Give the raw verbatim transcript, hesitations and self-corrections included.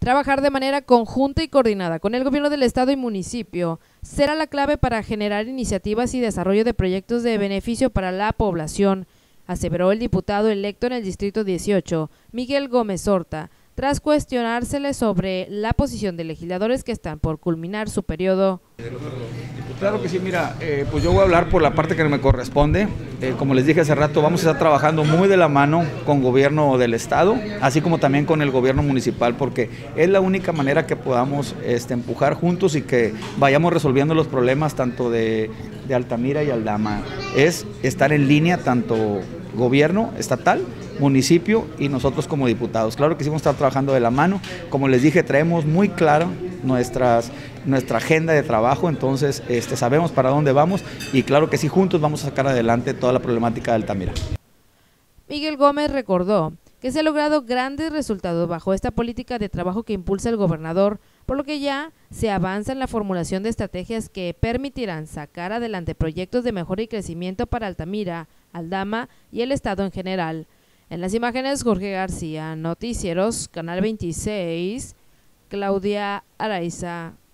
Trabajar de manera conjunta y coordinada con el gobierno del estado y municipio será la clave para generar iniciativas y desarrollo de proyectos de beneficio para la población, aseveró el diputado electo en el distrito dieciocho, Miguel Gómez Horta, tras cuestionársele sobre la posición de legisladores que están por culminar su periodo. Claro que sí, mira, eh, pues yo voy a hablar por la parte que me corresponde. Eh, como les dije hace rato, vamos a estar trabajando muy de la mano con gobierno del estado, así como también con el gobierno municipal, porque es la única manera que podamos este, empujar juntos y que vayamos resolviendo los problemas tanto de, de Altamira y Aldama. Es estar en línea tanto gobierno estatal, municipio y nosotros como diputados. Claro que sí vamos a estar trabajando de la mano. Como les dije, traemos muy claro nuestras, nuestra agenda de trabajo, entonces este, sabemos para dónde vamos y claro que sí, juntos vamos a sacar adelante toda la problemática de Altamira. Miguel Gómez recordó que se han logrado grandes resultados bajo esta política de trabajo que impulsa el gobernador, por lo que ya se avanza en la formulación de estrategias que permitirán sacar adelante proyectos de mejora y crecimiento para Altamira, Aldama y el estado en general. En las imágenes, Jorge García, Noticieros, Canal veintiséis, Claudia Araiza.